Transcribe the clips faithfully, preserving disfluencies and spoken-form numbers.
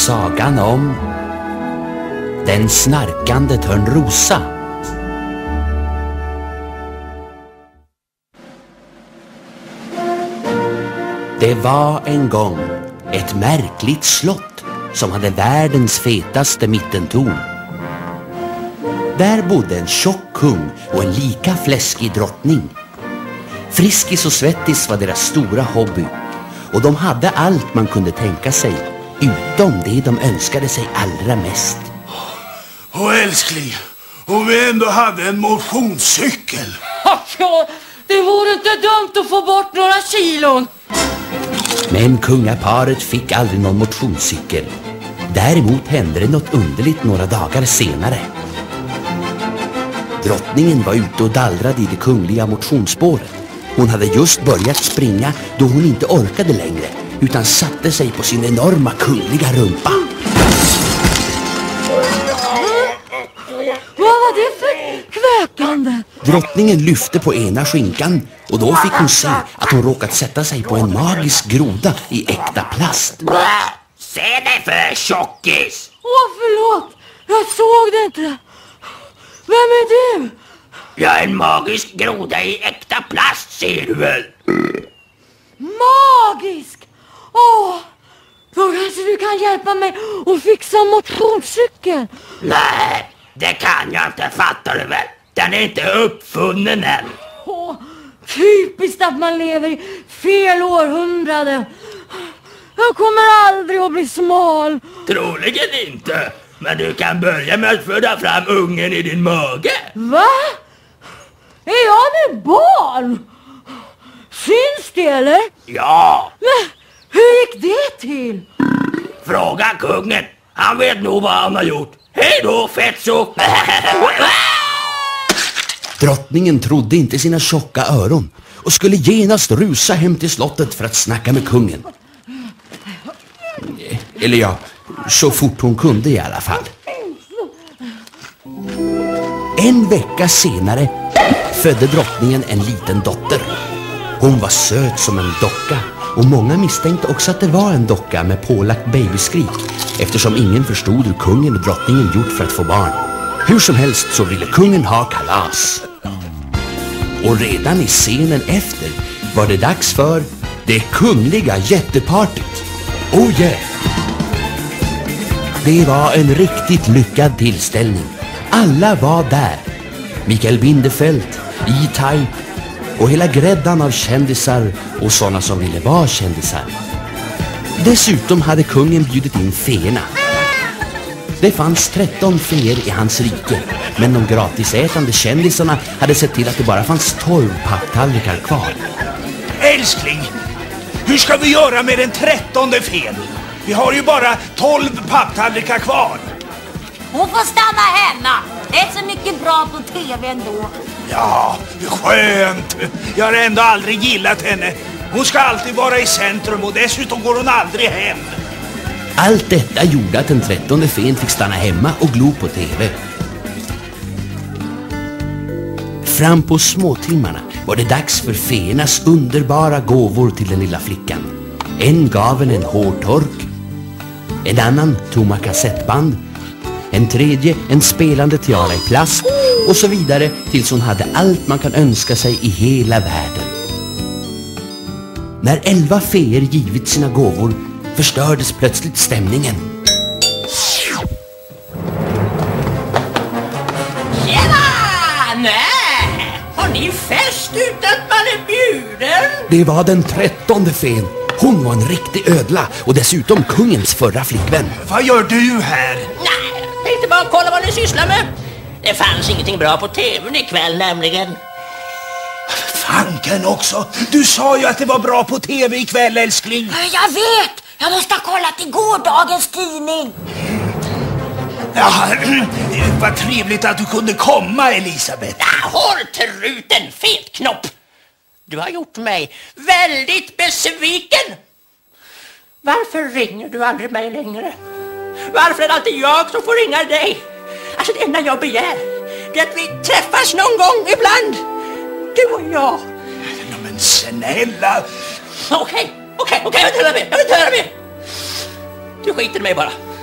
sagan om den snarkande Törnrosa. Det var en gång ett märkligt slott som hade världens fetaste mittentorn. Där bodde en tjock kung och en lika fläskig drottning. Friskis och svettis var deras stora hobby, och de hade allt man kunde tänka sig, utom det de önskade sig allra mest. Och älskling, om vi ändå hade en motionscykel. Ja, det vore inte dumt att få bort några kilon. Men kungaparet fick aldrig någon motionscykel. Däremot hände det något underligt några dagar senare. Drottningen var ute och dallrade i det kungliga motionsspåret. Hon hade just börjat springa då hon inte orkade längre, utan satte sig på sin enorma kungliga rumpa. Vad var det för kväkande? Drottningen lyfte på ena skinkan, och då fick hon se att hon råkat sätta sig på en magisk groda i äkta plast. Se det för tjockis! Åh, förlåt. Jag såg det inte. Vem är du? Jag är en magisk groda i äkta plast, ser du väl? Magisk? Åh, då kanske du kan hjälpa mig att fixa motionscykeln. Nej, det kan jag inte, fattar du väl? Den är inte uppfunnen än. Åh, typiskt att man lever i fel århundrade. Jag kommer aldrig att bli smal. Troligen inte. Men du kan börja med att föda fram ungen i din mage. Va? Är jag med barn? Syns det, eller? Ja. Men hur gick det till? Fråga kungen. Han vet nog vad han har gjort. Hej då, fetso. Drottningen trodde inte sina tjocka öron och skulle genast rusa hem till slottet för att snacka med kungen. Eller ja, så fort hon kunde i alla fall. En vecka senare födde drottningen en liten dotter. Hon var söt som en docka, och många misstänkte också att det var en docka med pålagt babyskrik, eftersom ingen förstod hur kungen och drottningen gjort för att få barn. Hur som helst så ville kungen ha kalas. Och redan i scenen efter var det dags för det kungliga jättepartyt. Oh yeah! Det var en riktigt lyckad tillställning. Alla var där. Mikael Bindefeld, E-Type och hela gräddan av kändisar och sådana som ville vara kändisar. Dessutom hade kungen bjudit in feerna. Det fanns tretton feer i hans rike, men de gratisätande kändisarna hade sett till att det bara fanns tolv papptallrikar kvar. Älskling, hur ska vi göra med den trettonde fen? Vi har ju bara tolv papptallrikar kvar. Hon får stanna hemma. Det är så mycket bra på tv ändå. Ja, skönt. Jag har ändå aldrig gillat henne. Hon ska alltid vara i centrum, och dessutom går hon aldrig hem. Allt detta gjorde att den trettonde fen fick stanna hemma och glo på tv. Fram på småtimmarna var det dags för feernas underbara gåvor till den lilla flickan. En gav en en hårtork, en annan tomma kassettband, en tredje en spelande tiara i plast, och så vidare tills hon hade allt man kan önska sig i hela världen. När elva feer givit sina gåvor förstördes plötsligt stämningen. Tjena! Nej! Har ni fest utan att man är bjuden? Det var den trettonde fen. Hon var en riktig ödla och dessutom kungens förra flickvän. Vad gör du här? Nej, tänkte bara kolla vad ni sysslar med. Det fanns ingenting bra på tvn ikväll nämligen. Fanken också. Du sa ju att det var bra på tv ikväll, älskling. Jag vet. Jag måste ha kollat i gårdagens tidning. Ja, vad trevligt att du kunde komma, Elisabeth. Ja, håll truten, fetknopp. Du har gjort mig väldigt besviken. Varför ringer du aldrig mig längre? Varför är det alltid jag som får ringa dig? Alltså det enda jag begär, det är att vi träffas någon gång ibland. Du och jag. Men Okej, okej, okej, jag vill inte höra mer, jag vill inte höra mer. Du skiter i mig bara.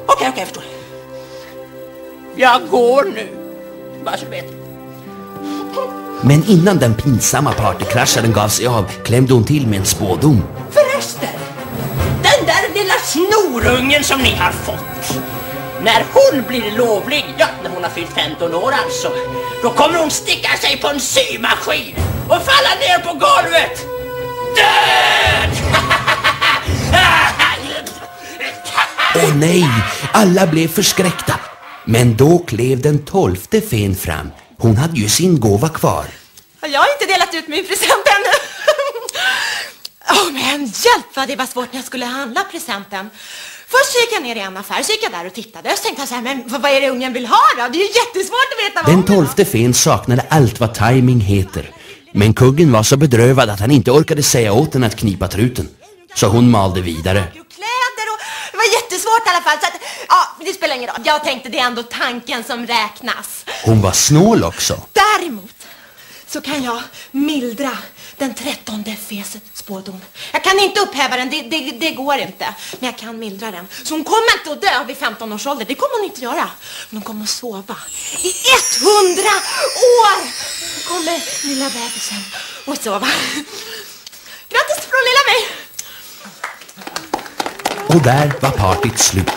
Okej, okej, jag förstår. Jag går nu. Bara så vet. Men innan den pinsamma partykrascharen gav sig av klämde hon till med en spådom. Förresten, den där lilla snorungen som ni har fått, när hon blir lovlig, ja, när hon har fyllt femton år alltså, då kommer hon sticka sig på en symaskin och falla ner på golvet. Död! Åh nej, alla blev förskräckta. Men då klev den tolfte fen fram. Hon hade ju sin gåva kvar. Jag har inte delat ut min present ännu. Åh, oh, men hjälp vad det var svårt när jag skulle handla presenten. Först gick jag ner i en affär, så gick jag där och tittade. Och så tänkte jag så här, men vad är det ungen vill ha då? Det är ju jättesvårt att veta vad Den tolfte fen saknade allt vad timing heter. Men kuggen var så bedrövad att han inte orkade säga åt henne att knipa truten. Så hon malde vidare. Kläder och... Det var jättesvårt i alla fall. Så att, ja, det spelar ingen roll. Jag tänkte det är ändå tanken som räknas. Hon var snål också. Däremot så kan jag mildra den trettonde fesets spådom. Jag kan inte upphäva den, det, det, det går inte. Men jag kan mildra den. Så hon kommer inte att dö vid femton års ålder. Det kommer hon inte göra. Men hon kommer att sova i hundra år. Då kommer lilla bebisen att sova. Grattis från lilla mig. Och där var partyt slut.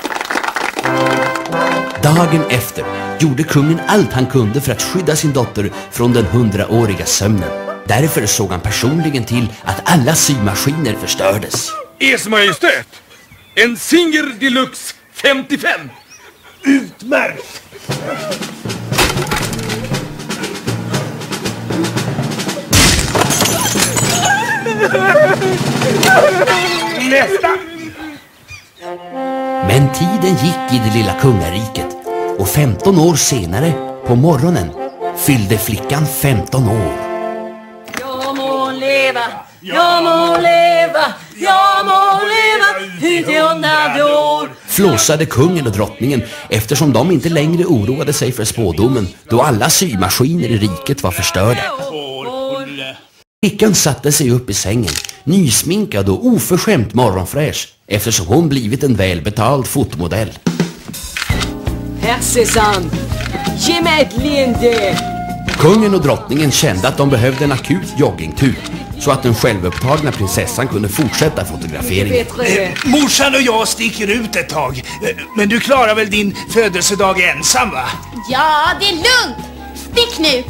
Dagen efter gjorde kungen allt han kunde för att skydda sin dotter från den hundraåriga sömnen. Därför såg han personligen till att alla symaskiner förstördes. Ers Majestät, en Singer Deluxe femtiofem. Utmärkt! Nästa! Men tiden gick i det lilla kungariket och femton år senare, på morgonen, fyllde flickan femton år. Jag må leva, jag må leva, jag må leva ut i hundrade år. Flåsade kungen och drottningen eftersom de inte längre oroade sig för spådomen då alla symaskiner i riket var förstörda. Flickan satte sig upp i sängen, nysminkad och oförskämt morgonfräsch eftersom hon blivit en välbetald fotomodell. Hässesan, ge mig ett leende. Kungen och drottningen kände att de behövde en akut joggingtur så att den självupptagna prinsessan kunde fortsätta fotograferingen. Eh, morsan och jag sticker ut ett tag. Eh, men du klarar väl din födelsedag ensam, va? Ja, det är lugnt. Stick nu.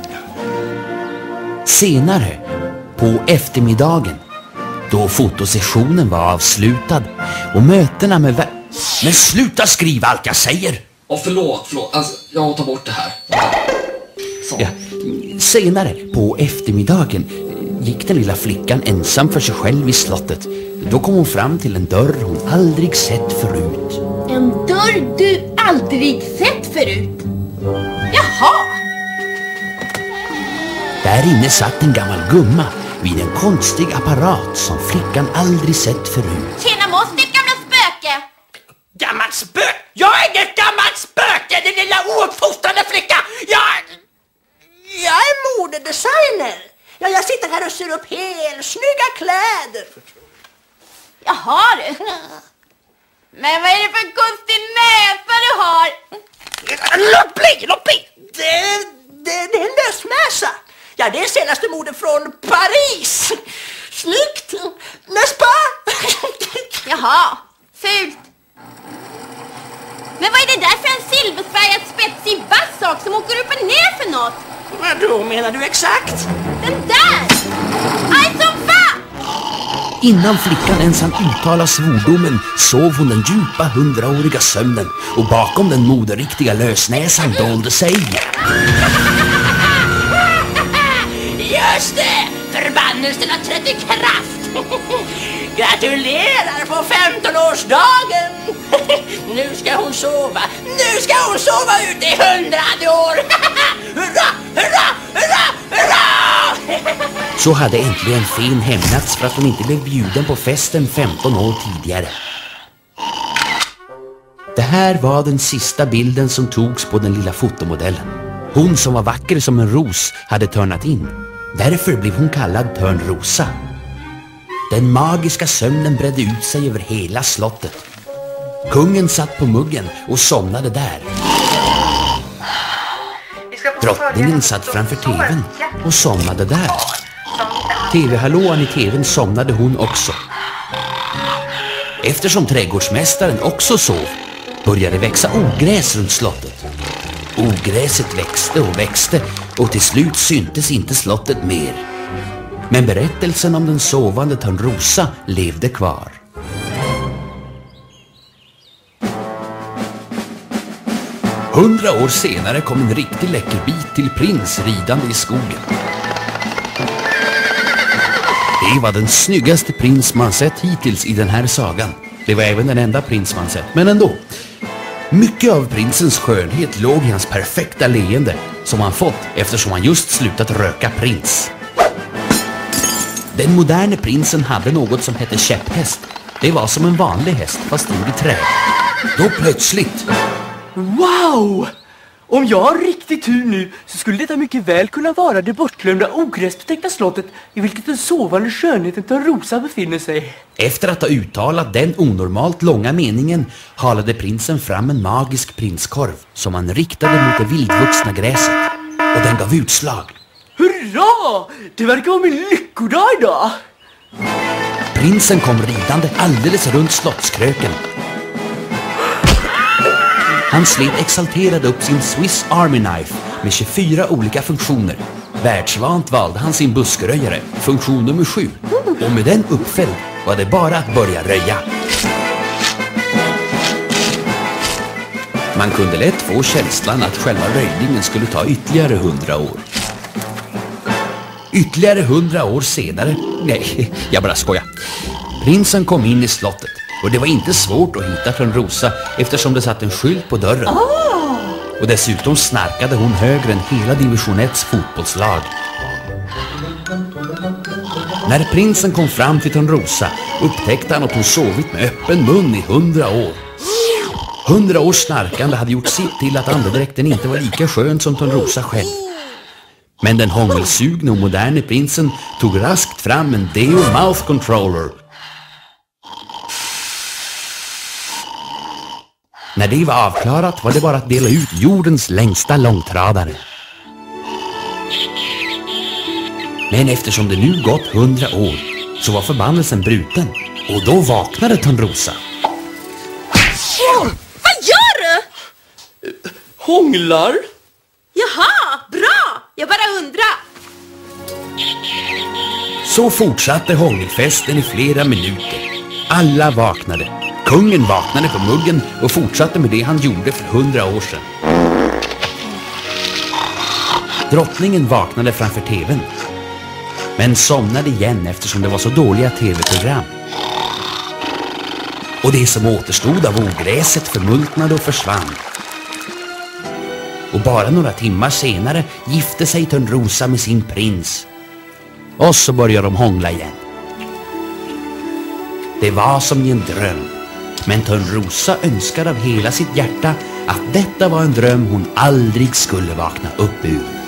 Senare, på eftermiddagen, då fotosessionen var avslutad och mötena med... Men sluta skriva allt jag säger! Åh, förlåt, förlåt. Alltså, jag tar bort det här. Så. Ja. Senare, på eftermiddagen, gick den lilla flickan ensam för sig själv i slottet. Då kom hon fram till en dörr hon aldrig sett förut. En dörr du aldrig sett förut. Jaha. Där inne satt en gammal gumma vid en konstig apparat som flickan aldrig sett förut. Tjena Moss, ditt gamla spöke. Gammalt spöke? Jag är inget gammalt spöke, din lilla ouppfostrade flicka! Jag... Jag är modedesigner. Ja, jag sitter här och syr upp helt snygga kläder. Jaha du. Men vad är det för konstig näsa du har? Låt bli, låt bli! Det, det, det är en lösnäsa. Ja, det är senaste mode från Paris. Snyggt. N'est-ce pas? Jaha, fult. Men vad är det där för en silverfärgad spetsig vass sak som åker upp och ner för något? Vad då menar du exakt? Den där! Aj som fan! Innan flickan ens hann uttala svordomen sov hon den djupa hundraåriga sömnen och bakom den moderiktiga lösnäsan dolde sig. Just det! Förbannelsen har trätt i kraft! Gratulerar på femtonårsdagen! Nu ska hon sova! Nu ska hon sova ut i hundrade år! Hurra! Hurra! Hurra! Hurra! Så hade äntligen Fen hämnats för att hon inte blev bjuden på festen femton år tidigare. Det här var den sista bilden som togs på den lilla fotomodellen. Hon som var vacker som en ros hade törnat in. Därför blev hon kallad Törnrosa. Den magiska sömnen bredde ut sig över hela slottet. Kungen satt på muggen och somnade där. Drottningen satt framför tvn och somnade där. Tv-hallåan i tvn somnade hon också. Eftersom trädgårdsmästaren också sov började växa ogräs runt slottet. Ogräset växte och växte och till slut syntes inte slottet mer. Men berättelsen om den sovande Törnrosa levde kvar. Hundra år senare kom en riktig läcker bit till prins ridande i skogen. Det var den snyggaste prins man sett hittills i den här sagan. Det var även den enda prins man sett, men ändå. Mycket av prinsens skönhet låg i hans perfekta leende som han fått eftersom han just slutat röka prins. Den moderne prinsen hade något som hette käpphäst. Det var som en vanlig häst fast gjord i trä. Då plötsligt... Wow! Om jag har riktigt tur nu så skulle detta mycket väl kunna vara det bortglömda ogräsbetäckta slottet i vilket den sovande skönheten Törnrosa befinner sig. Efter att ha uttalat den onormalt långa meningen halade prinsen fram en magisk prinskorv som han riktade mot det vildvuxna gräset. Och den gav utslag. Hurra! Det verkar vara min lyckodag idag! Prinsen kom ridande alldeles runt slottskröken. Han slet exalterad upp sin Swiss Army Knife med tjugofyra olika funktioner. Världsvant valde han sin buskröjare, funktion nummer sju. Och med den uppfälld var det bara att börja röja. Man kunde lätt få känslan att själva röjningen skulle ta ytterligare hundra år. Ytterligare hundra år senare, nej, jag bara skojar. Prinsen kom in i slottet. Och det var inte svårt att hitta Törnrosa eftersom det satt en skylt på dörren. Oh. Och dessutom snarkade hon högre än hela division etts fotbollslag. När prinsen kom fram till Törnrosa upptäckte han att hon sovit med öppen mun i hundra år. Hundra års snarkande hade gjort sitt till att andedräkten inte var lika skön som Törnrosa själv. Men den hångelsugne och moderne prinsen tog raskt fram en Deo Mouth Controller. När det var avklarat var det bara att dela ut jordens längsta långtradare. Men eftersom det nu gått hundra år så var förbannelsen bruten. Och då vaknade Törnrosa. Oh, vad gör du? Hånglar? Jaha, bra! Jag bara undrar. Så fortsatte hångelfesten i flera minuter. Alla vaknade. Kungen vaknade på muggen och fortsatte med det han gjorde för hundra år sedan. Drottningen vaknade framför tvn. Men somnade igen eftersom det var så dåliga tv-program. Och det som återstod av ogräset förmultnade och försvann. Och bara några timmar senare gifte sig Törnrosa med sin prins. Och så började de hångla igen. Det var som i en dröm. Men Törnrosa önskade av hela sitt hjärta att detta var en dröm hon aldrig skulle vakna upp ur.